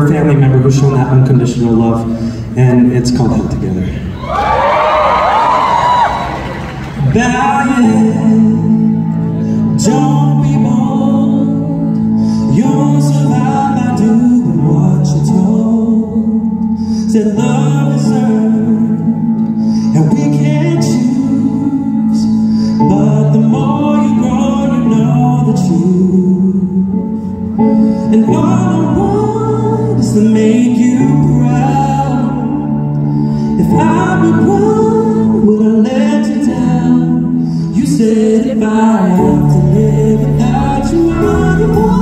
a family member who's shown that unconditional love, and it's called Held Together. Bow your head, don't be bold. You'll survive by doing what you're told. Said love is earned, and we can't choose. But the more you grow, you know the truth. And all I want is to make you proud. If I were one, would I let you down? You said if I have to live without you, I would.